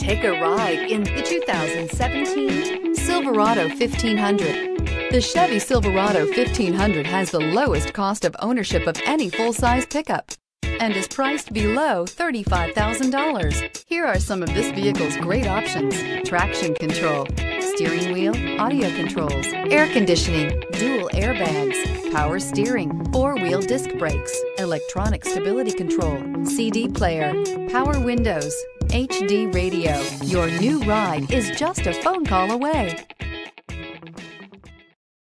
Take a ride in the 2017 Silverado 1500. The Chevy Silverado 1500 has the lowest cost of ownership of any full-size pickup and is priced below $35,000. Here are some of this vehicle's great options: traction control, steering wheel audio controls, air conditioning, dual airbags, power steering, four-wheel disc brakes, electronic stability control, CD player, power windows, HD radio. Your new ride is just a phone call away.